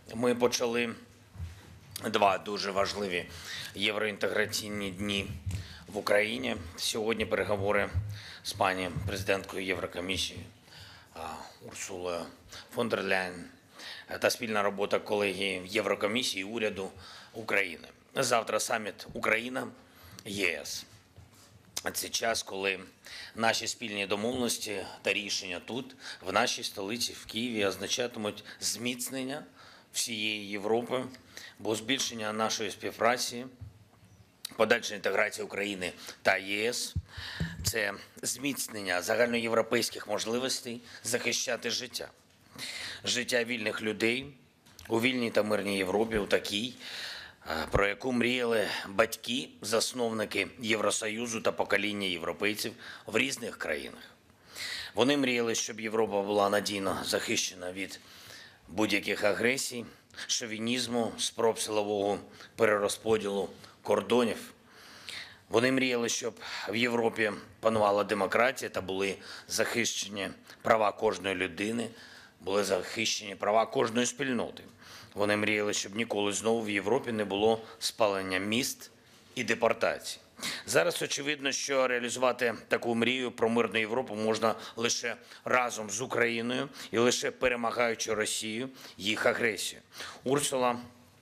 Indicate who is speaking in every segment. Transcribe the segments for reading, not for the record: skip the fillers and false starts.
Speaker 1: Ми почали два дуже важливі євроінтеграційні дні в Україні. Сьогодні переговори з пані президенткою Єврокомісії Урсулою фон дер Ляєн та спільна робота колегії Єврокомісії і уряду України. Завтра саміт Україна-ЄС. Це час, коли наші спільні домовленості та рішення тут, в нашій столиці, в Києві, означатимуть зміцнення всієї Європи, бо збільшення нашої співпраці, подальша інтеграція України та ЄС – це зміцнення загальноєвропейських можливостей захищати життя. Життя вільних людей у вільній та мирній Європі, у такій, про яку мріяли батьки, засновники Євросоюзу та покоління європейців в різних країнах. Вони мріяли, щоб Європа була надійно захищена від будь-яких агресій, шовінізму, спроб силового перерозподілу кордонів. Вони мріяли, щоб в Європі панувала демократія та були захищені права кожної людини, були захищені права кожної спільноти. Вони мріяли, щоб ніколи знову в Європі не було спалення міст і депортацій. Зараз очевидно, що реалізувати таку мрію про мирну Європу можна лише разом з Україною і лише перемагаючи Росію, їх агресію. Урсула,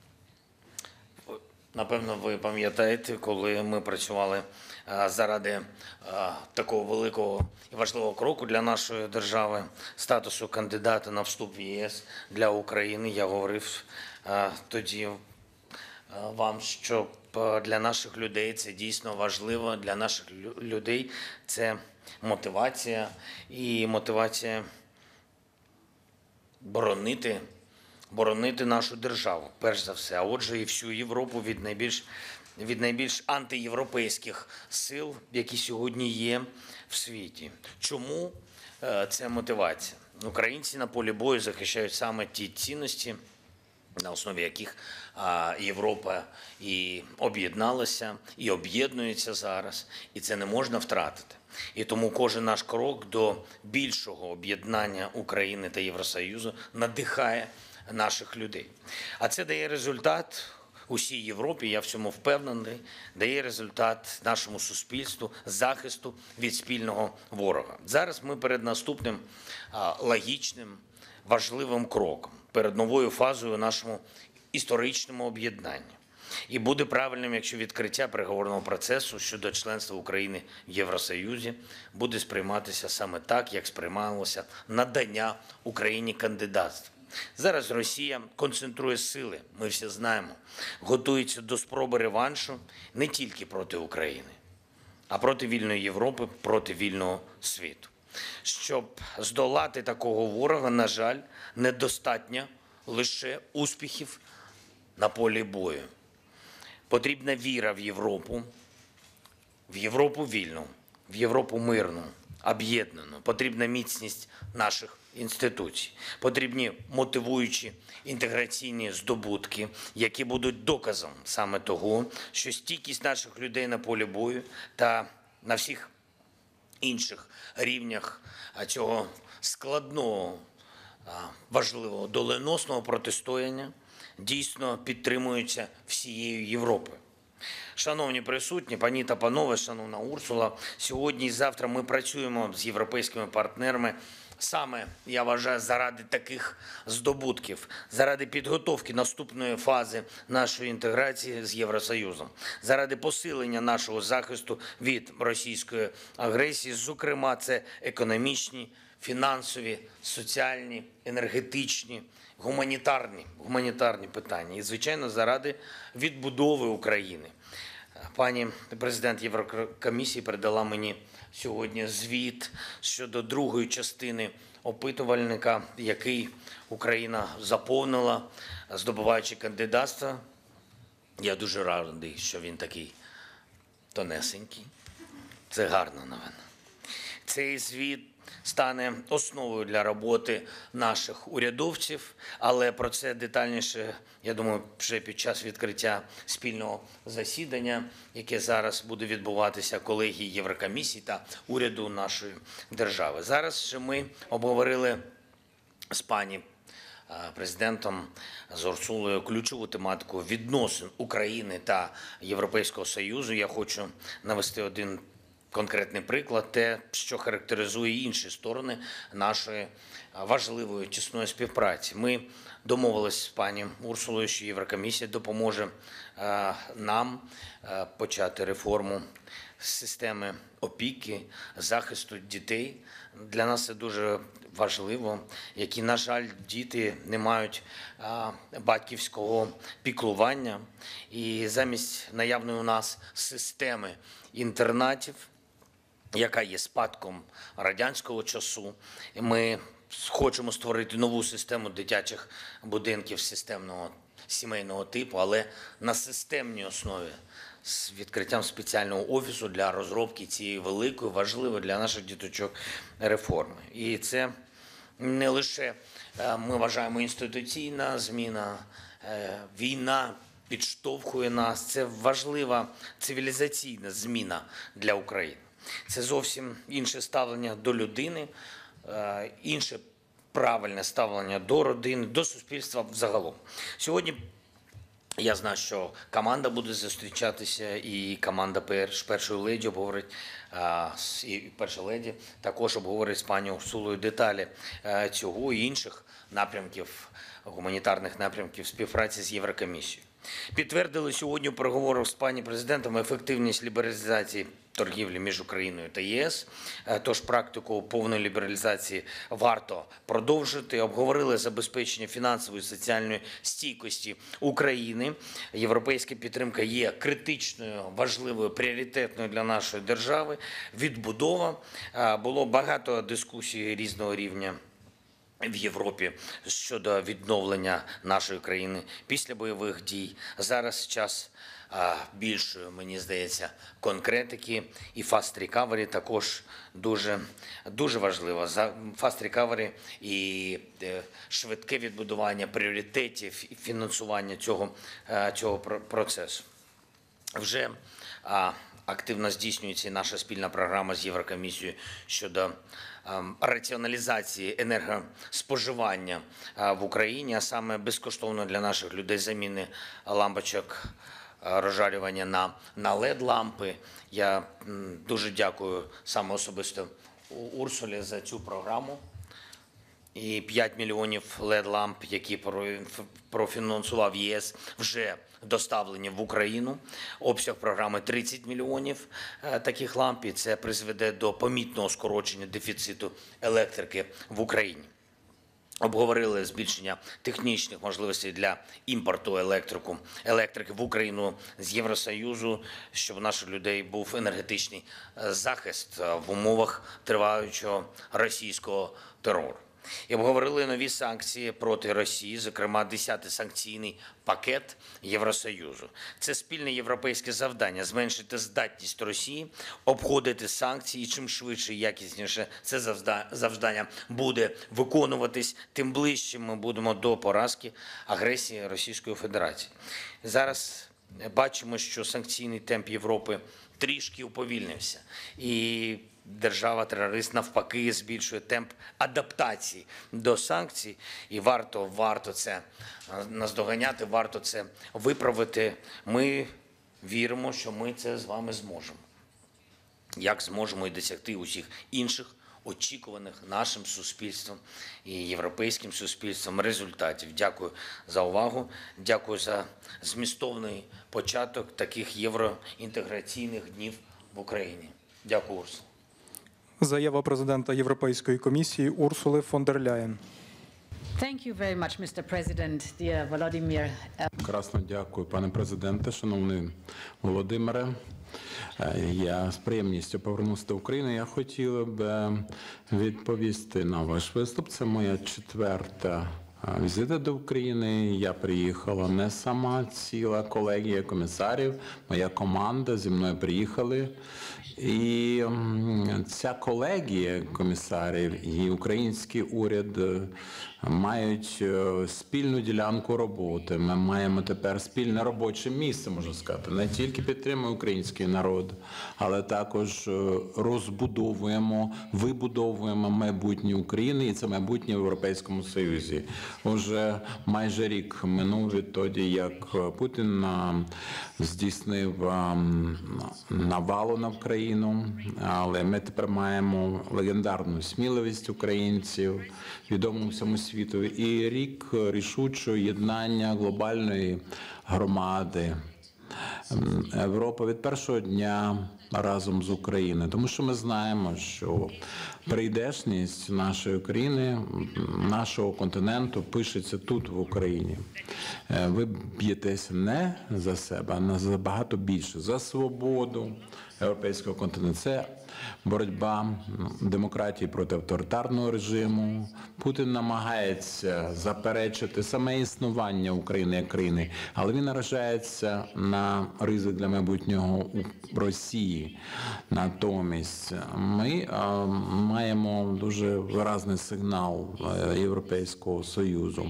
Speaker 1: напевно, ви пам'ятаєте, коли ми працювали заради такого великого і важливого кроку для нашої держави, статусу кандидата на вступ в ЄС для України, я говорив тоді вам, що для наших людей це дійсно важливо, для наших людей це мотивація і мотивація боронити нашу державу, перш за все, а отже і всю Європу від найбільш антиєвропейських сил, які сьогодні є в світі. Чому це мотивація? Українці на полі бою захищають саме ті цінності, на основі яких Європа і об'єдналася, і об'єднується зараз, і це не можна втратити. І тому кожен наш крок до більшого об'єднання України та Євросоюзу надихає наших людей. А це дає результат усій Європі, я в цьому впевнений, дає результат нашому суспільству захисту від спільного ворога. Зараз ми перед наступним логічним, важливим кроком, перед новою фазою у нашому історичному об'єднанні. І буде правильним, якщо відкриття переговорного процесу щодо членства України в Євросоюзі буде сприйматися саме так, як сприймалося надання Україні кандидатства. Зараз Росія концентрує сили, ми всі знаємо, готується до спроби реваншу не тільки проти України, а проти вільної Європи, проти вільного світу. Щоб здолати такого ворога, на жаль, недостатньо лише успіхів на полі бою. Потрібна віра в Європу вільну, в Європу мирну, об'єднану. Потрібна міцність наших інституцій. Потрібні мотивуючі інтеграційні здобутки, які будуть доказом саме того, що стійкість наших людей на полі бою та на всіх інших рівнях цього складного, важливого, доленосного протистояння дійсно підтримуються всією Європою. Шановні присутні, пані та панове, шановна Урсула, сьогодні і завтра ми працюємо з європейськими партнерами саме, я вважаю, заради таких здобутків, заради підготовки наступної фази нашої інтеграції з Євросоюзом, заради посилення нашого захисту від російської агресії, зокрема, це економічні, фінансові, соціальні, енергетичні, гуманітарні питання і, звичайно, заради відбудови України. Пані президент Єврокомісії передала мені сьогодні звіт щодо другої частини опитувальника, який Україна заповнила, здобуваючи кандидатство. Я дуже радий, що він такий тонесенький. Це гарна новина. Цей звіт стане основою для роботи наших урядовців, але про це детальніше, я думаю, вже під час відкриття спільного засідання, яке зараз буде відбуватися колегії Єврокомісії та уряду нашої держави. Зараз же ми обговорили з пані президентом, з Урсулою, ключову тематику відносин України та Європейського Союзу. Я хочу навести один конкретний приклад, те, що характеризує інші сторони нашої важливої тісної співпраці. Ми домовились з пані Урсулою, що Єврокомісія допоможе нам почати реформу системи опіки, захисту дітей. Для нас це дуже важливо, які, на жаль, діти не мають батьківського піклування. І замість наявної у нас системи інтернатів, яка є спадком радянського часу, ми хочемо створити нову систему дитячих будинків системного сімейного типу, але на системній основі, з відкриттям спеціального офісу для розробки цієї великої, важливої для наших діточок реформи. І це не лише, ми вважаємо, інституційна зміна, війна підштовхує нас, це важлива цивілізаційна зміна для України. Це зовсім інше ставлення до людини, інше правильне ставлення до родини, до суспільства взагалом. Сьогодні я знаю, що команда буде зустрічатися, і команда першої леді обговорить, і перша леді також обговорить з пані Урсулою деталі цього і інших напрямків, гуманітарних напрямків співпраці з Єврокомісією. Підтвердили сьогодні у переговорах з пані президентом ефективність лібералізації торгівлі між Україною та ЄС, тож практику повної лібералізації варто продовжити. Обговорили забезпечення фінансової і соціальної стійкості України. Європейська підтримка є критичною, важливою, пріоритетною для нашої держави. Відбудова. Було багато дискусій різного рівня в Європі щодо відновлення нашої країни після бойових дій. Зараз час більшої, мені здається, конкретики, і Fast Recovery також дуже важливо. Fast Recovery і швидке відбудування пріоритетів і фінансування цього процесу. Вже активно здійснюється наша спільна програма з Єврокомісією щодо раціоналізації енергоспоживання в Україні, а саме безкоштовно для наших людей заміни лампочок розжарювання на LED-лампи. Я дуже дякую саме особисто Урсулі за цю програму. І 5 мільйонів LED-ламп, які профінансував ЄС, вже доставлені в Україну. Обсяг програми 30 мільйонів таких ламп, і це призведе до помітного скорочення дефіциту електрики в Україні. Обговорили збільшення технічних можливостей для імпорту електрики в Україну з Євросоюзу, щоб у наших людей був енергетичний захист в умовах триваючого російського терору. І обговорили нові санкції проти Росії, зокрема 10-й санкційний пакет Євросоюзу. Це спільне європейське завдання – зменшити здатність Росії обходити санкції, і чим швидше і якісніше це завдання буде виконуватись, тим ближче ми будемо до поразки агресії Російської Федерації. Зараз бачимо, що санкційний темп Європи трішки уповільнився, і держава-терорист навпаки збільшує темп адаптації до санкцій, і варто це наздоганяти, варто це виправити. Ми віримо, що ми це з вами зможемо. Як зможемо і досягти усіх інших очікуваних нашим суспільством і європейським суспільством результатів. Дякую за увагу, дякую за змістовний початок таких євроінтеграційних днів в Україні. Дякую, Урсула.
Speaker 2: Заява президента Європейської комісії Урсули фон дер Ляєн.
Speaker 3: Thank you very much, Mr. President, dear Volodymyr.
Speaker 4: Красно дякую, пане президенте, шановний Володимире. Я з приємністю повернувся до України. Я хотіла б відповісти на ваш виступ. Це моя 4-та візита до України. Я приїхала не сама, ціла колегія комісарів, моя команда зі мною приїхали. І ця колегія комісарів і український уряд мають спільну ділянку роботи. Ми маємо тепер спільне робоче місце, можна сказати. Не тільки підтримуємо український народ, але також розбудовуємо, вибудовуємо майбутнє України, і це майбутнє в Європейському Союзі. Уже майже рік минув відтоді, як Путін здійснив навалу на Україну, але ми тепер маємо легендарну сміливість українців, відому всьому світу, і рік рішучого єднання глобальної громади. Європа від першого дня разом з Україною, тому що ми знаємо, що прийдешність нашої країни, нашого континенту пишеться тут, в Україні. Ви б'єтеся не за себе, а за багато більше, за свободу європейського континенту. Це боротьба демократії проти авторитарного режиму. Путін намагається заперечити саме існування України як країни, але він наражається на ризик для майбутнього Росії. Натомість ми маємо дуже виразний сигнал Європейського Союзу.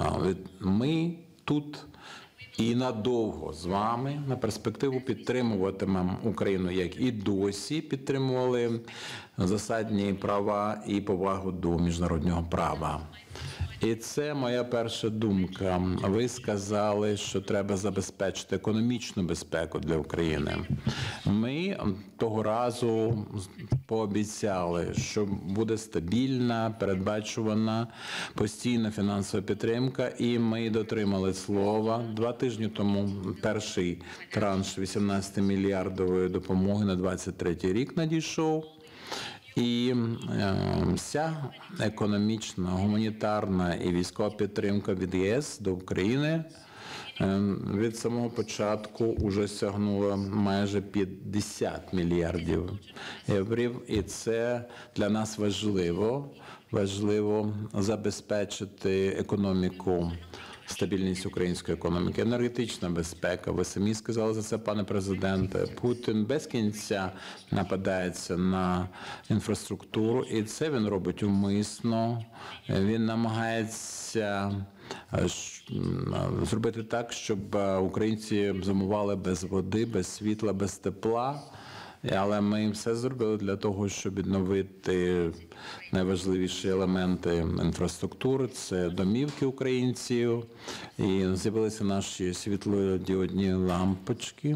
Speaker 4: Ми тут і надовго з вами на перспективу підтримуватимемо Україну, як і досі підтримували засадні права і повагу до міжнародного права. І це моя перша думка. Ви сказали, що треба забезпечити економічну безпеку для України. Ми того разу пообіцяли, що буде стабільна, передбачувана, постійна фінансова підтримка, і ми дотримали слова. 2 тижні тому перший транш 18-мільярдової допомоги на 23-й рік надійшов. І вся економічна, гуманітарна і військова підтримка від ЄС до України від самого початку вже сягнула майже 50 мільярдів євро. І це для нас важливо. Важливо забезпечити економіку, стабільність української економіки, енергетична безпека. Ви самі сказали за це, пане президенте. Путін без кінця нападається на інфраструктуру, і це він робить умисно. Він намагається зробити так, щоб українці зимували без води, без світла, без тепла. Але ми все зробили для того, щоб відновити найважливіші елементи інфраструктури. Це домівки українців. І з'явилися наші світлодіодні лампочки.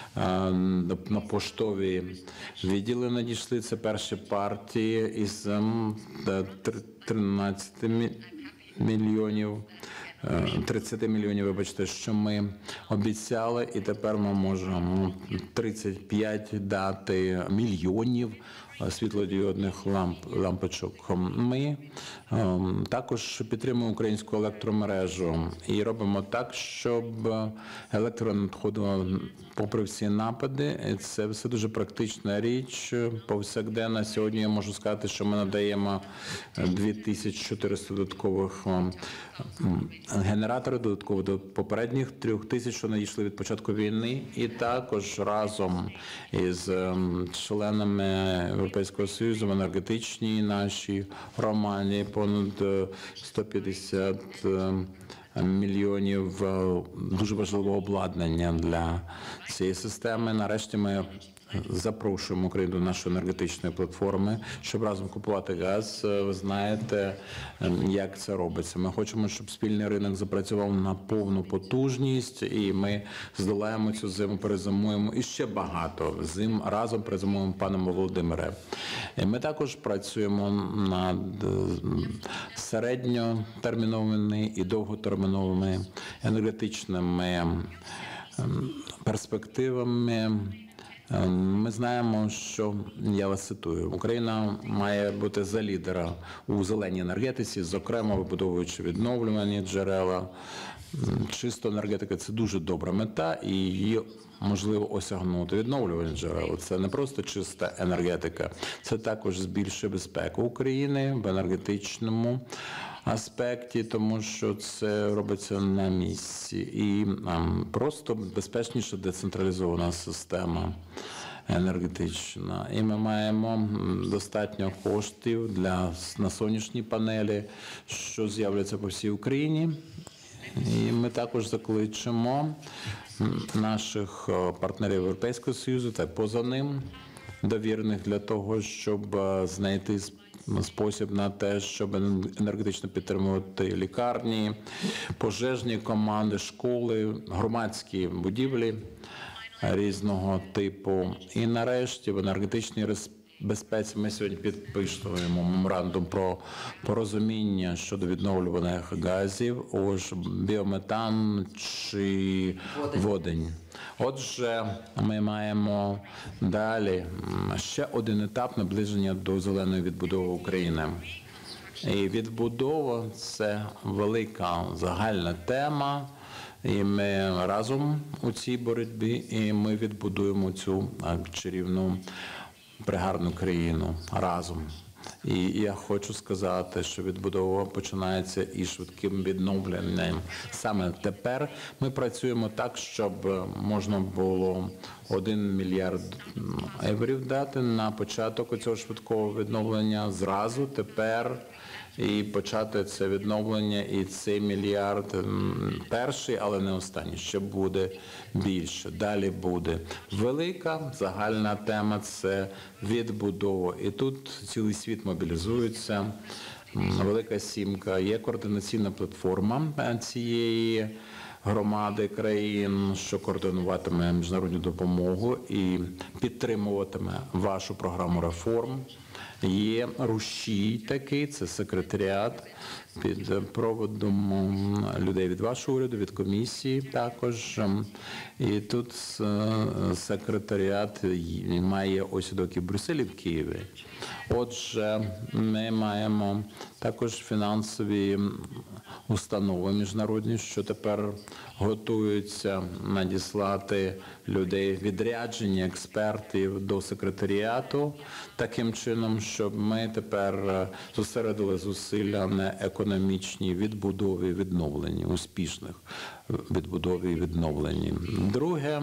Speaker 4: На поштові відділи надійшли. Це перші партії із 13 мільйонів. 30 мільйонів, вибачте, що ми обіцяли, і тепер ми можемо 35 дати мільйонів світлодіодних лампочок. Ми також підтримуємо українську електромережу і робимо так, щоб електро надходило попри всі напади. І це все дуже практична річ, повсякденна. Сьогодні я можу сказати, що ми надаємо 2400 додаткових генераторів, додатково до попередніх 3000, що надійшли від початку війни. І також разом із членами Європейського Союзу в енергетичній нашій громаді понад 150 мільйонів дуже важливого обладнання для цієї системи. Нарешті ми запрошуємо Україну до нашої енергетичної платформи, щоб разом купувати газ. Ви знаєте, як це робиться. Ми хочемо, щоб спільний ринок запрацював на повну потужність, і ми здолаємо цю зиму, перезимуємо і ще багато зим разом перезимуємо, пане Володимире. Ми також працюємо над середньотерміновими і довготерміновими енергетичними перспективами. Ми знаємо, що, я вас цитую, Україна має бути за лідера у зеленій енергетиці, зокрема вибудовуючи відновлювані джерела. Чисто енергетика – це дуже добра мета, і її можливо осягнути. Відновлювані джерела – це не просто чиста енергетика, це також збільшує безпеку України в енергетичному аспекті, тому що це робиться на місці. І просто безпечніша децентралізована система енергетична. І ми маємо достатньо коштів на сонячні панелі, що з'являться по всій Україні. І ми також закличемо наших партнерів Європейського Союзу та поза ним, довірених для того, щоб знайти спосіб на те, щоб енергетично підтримувати лікарні, пожежні команди, школи, громадські будівлі різного типу. І нарешті в енергетичній безпеці ми сьогодні підписуємо меморандум про порозуміння щодо відновлюваних газів, біометан чи водень. Отже, ми маємо далі ще один етап наближення до зеленої відбудови України. І відбудова – це велика загальна тема, і ми разом у цій боротьбі, і ми відбудуємо цю чарівну, пригарну країну разом. І я хочу сказати, що відбудова починається із швидким відновленням. Саме тепер ми працюємо так, щоб можна було 1 мільярд євро дати на початок цього швидкого відновлення зразу, тепер, і почати це відновлення, і цей мільярд перший, але не останній, ще буде більше. Далі буде велика загальна тема – це відбудова. І тут цілий світ мобілізується. Велика сімка, є координаційна платформа цієї громади країн, що координуватиме міжнародну допомогу і підтримуватиме вашу програму реформ. Є рушій такий, це секретаріат під проводом людей від вашого уряду, від комісії також. І тут секретаріат має осідок і в Брюсселі, в Києві. Отже, ми маємо також фінансові установи міжнародні, що тепер готуються надіслати людей, відряджені експертів до секретаріату, таким чином, щоб ми тепер зосередили зусилля на економічній відбудові і відновленні, успішних відбудові і відновленні. Друге,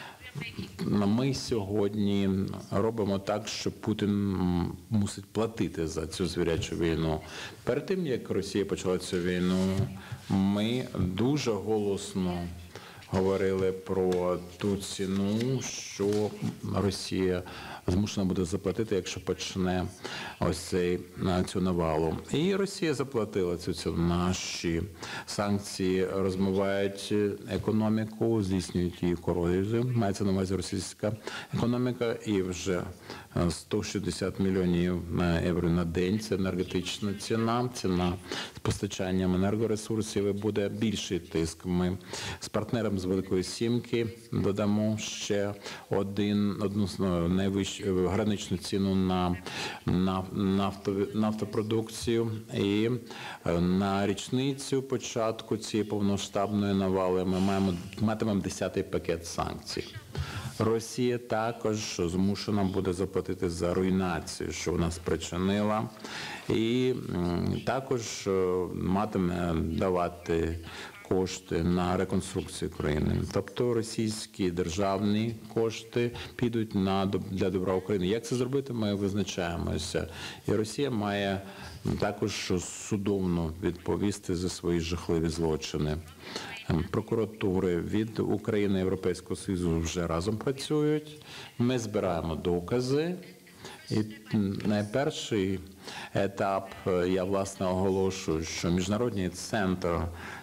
Speaker 4: ми сьогодні робимо так, що Путін мусить платити за цю звірячу війну. Перед тим, як Росія почала цю війну, ми дуже голосно говорили про ту ціну, що Росія змушена буде заплатити, якщо почне ось цю навалу. І Росія заплатила цю ціну. Наші санкції розмивають економіку, здійснюють її корозію. Мається на увазі російська економіка, і вже 160 мільйонів євро на день – це енергетична ціна, ціна з постачанням енергоресурсів, і буде більший тиск. Ми з партнером з Великої Сімки додамо ще одну найвищу граничну ціну на нафтопродукцію. І на річницю початку цієї повноштабної навали ми матимемо 10-й пакет санкцій. Росія також змушена буде заплатити за руйнацію, що вона спричинила, і також матиме давати кошти на реконструкцію країни. Тобто російські державні кошти підуть для добра України. Як це зробити, ми визначаємося. І Росія має також судовно відповісти за свої жахливі злочини. Прокуратури від України і Європейського Союзу вже разом працюють. Ми збираємо докази. І найперший етап, я власне оголошую, що Міжнародний центр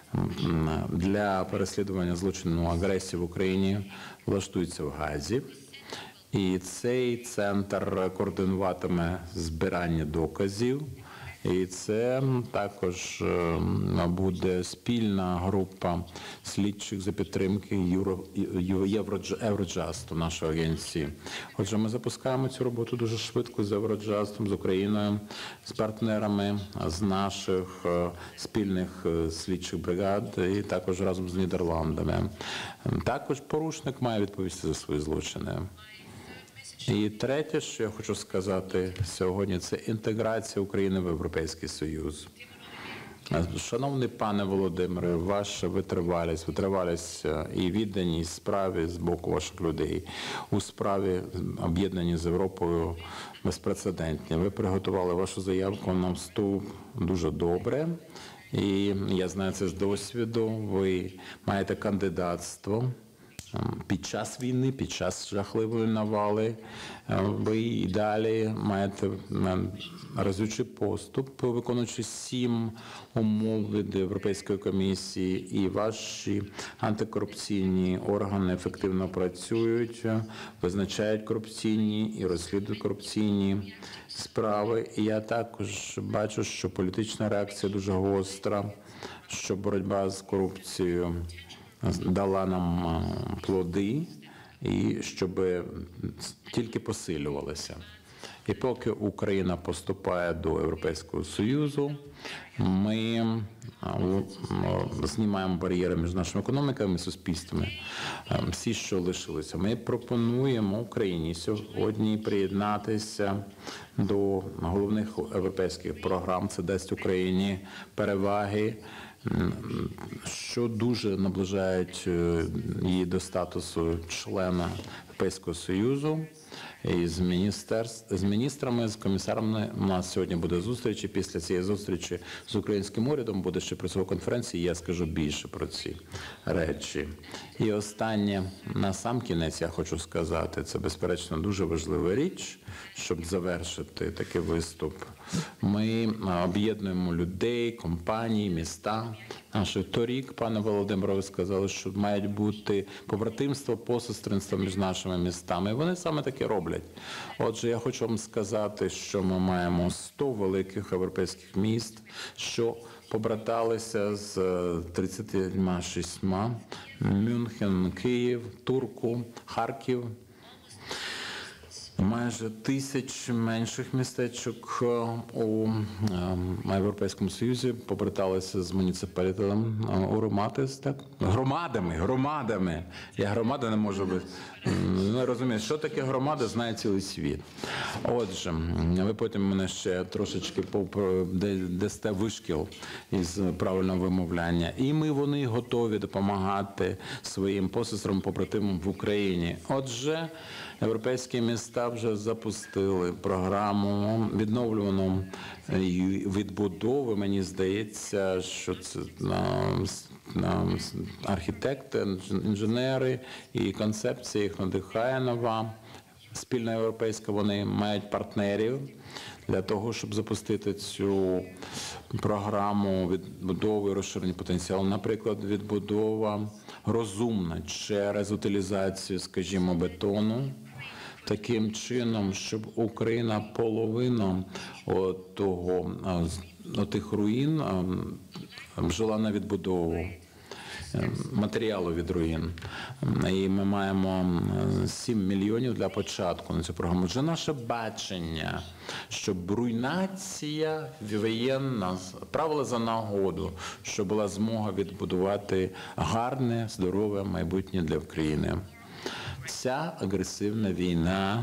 Speaker 4: для переслідування злочину агресії в Україні влаштується в Гаазі. І цей центр координуватиме збирання доказів. І це також буде спільна група слідчих за підтримки Євроджасту, нашої агенції. Отже, ми запускаємо цю роботу дуже швидко з Євроджастом, з Україною, з партнерами, з наших спільних слідчих бригад і також разом з Нідерландами. Також порушник має відповісти за свої злочини. І третє, що я хочу сказати сьогодні, це інтеграція України в Європейський Союз. Шановний пане Володимире, ваша витривалість і відданість справі з боку ваших людей у справі об'єднані з Європою безпрецедентні. Ви приготували вашу заявку на вступ дуже добре. І я знаю це з досвіду. Ви маєте кандидатство під час війни, під час жахливої навали. Ви і далі маєте разючий поступ, виконуючи 7 умов від Європейської комісії, і ваші антикорупційні органи ефективно працюють, визначають корупційні і розслідують корупційні справи. І я також бачу, що політична реакція дуже гостра, що боротьба з корупцією дала нам плоди, і щоб тільки посилювалися. І поки Україна поступає до Європейського Союзу, ми знімаємо бар'єри між нашими економіками і суспільствами, всі, що лишилися. Ми пропонуємо Україні сьогодні приєднатися до головних європейських програм. Це дасть Україні переваги, що дуже наближають її до статусу члена Європейського Союзу. І з міністрами, з комісарами у нас сьогодні буде зустріч, і після цієї зустрічі з українським урядом буде ще працова конференція, і я скажу більше про ці речі. І останнє, на сам кінець я хочу сказати, це безперечно дуже важлива річ, щоб завершити такий виступ. Ми об'єднуємо людей, компанії, міста. Торік, пане Володимире, ви сказали, що мають бути побратимство, посестринство між нашими містами. І вони саме таке роблять. Отже, я хочу вам сказати, що ми маємо 100 великих європейських міст, що побраталися з 36. Мюнхен, Київ, Турку, Харків. Майже 1000 менших містечок у Європейському Союзі побраталися з муніципалітетом Урматис, так? Громадами. Я громада не можу бути. Не розумію, що таке громада, знає цілий світ. Отже, ви потім мене ще трошечки дасте вишкіл із правильного вимовляння. І вони готові допомагати своїм посестрам, побратимам в Україні. Отже, європейські міста вже запустили програму відновлюваної відбудови. Мені здається, що це архітекти, інженери і концепція їх надихає нова. Спільна європейська, вони мають партнерів для того, щоб запустити цю програму відбудови і розширення потенціалу. Наприклад, відбудова розумна через утилізацію, скажімо, бетону, таким чином, щоб Україна половину тих руїн жила на відбудову матеріалу від руїн. І ми маємо 7 мільйонів для початку на цю програму. Вже наше бачення, щоб руйнація воєнна правила за нагоду, щоб була змога відбудувати гарне, здорове майбутнє для України. Ця агресивна війна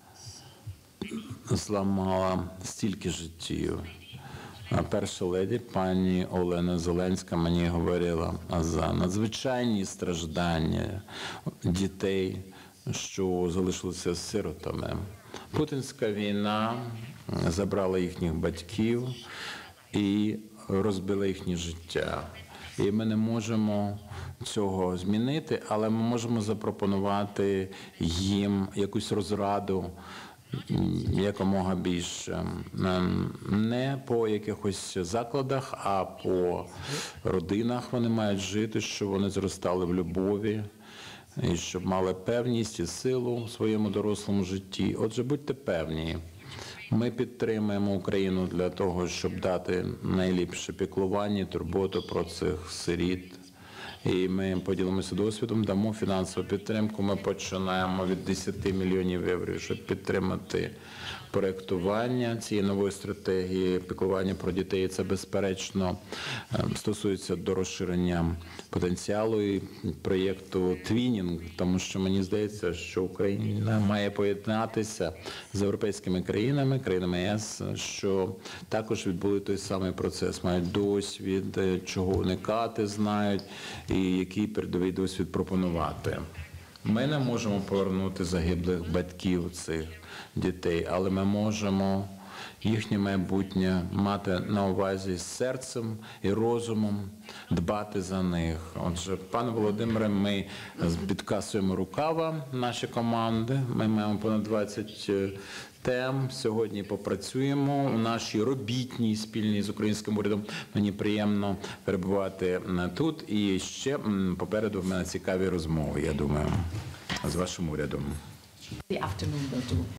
Speaker 4: зламала стільки життів. Перша леді, пані Олена Зеленська, мені говорила за надзвичайні страждання дітей, що залишилися сиротами. Путінська війна забрала їхніх батьків і розбила їхнє життя. І ми не можемо цього змінити, але ми можемо запропонувати їм якусь розраду, якомога більше. Не по якихось закладах, а по родинах вони мають жити, щоб вони зростали в любові, і щоб мали певність і силу в своєму дорослому житті. Отже, будьте певні. Ми підтримуємо Україну для того, щоб дати найліпше піклування і турботу про цих сиріт. І ми поділимося досвідом, дамо фінансову підтримку. Ми починаємо від 10 мільйонів євро, щоб підтримати проєктування цієї нової стратегії піклування про дітей. Це, безперечно, стосується до розширення потенціалу і проєкту «Твінінг», тому що мені здається, що Україна має поєднатися з європейськими країнами, країнами ЄС, що також відбули той самий процес, мають досвід, чого уникати знають і який передовий досвід пропонувати. Ми не можемо повернути загиблих батьків цих дітей, але ми можемо їхнє майбутнє мати на увазі з серцем і розумом, дбати за них. Отже, пане Володимире, ми підкасуємо рукава наші команди. Ми маємо понад 20 тем. Сьогодні попрацюємо у нашій робітній спільній з українським урядом. Мені приємно перебувати тут. І ще попереду в мене цікаві розмови, я думаю, з вашим урядом.
Speaker 3: The afternoon will do.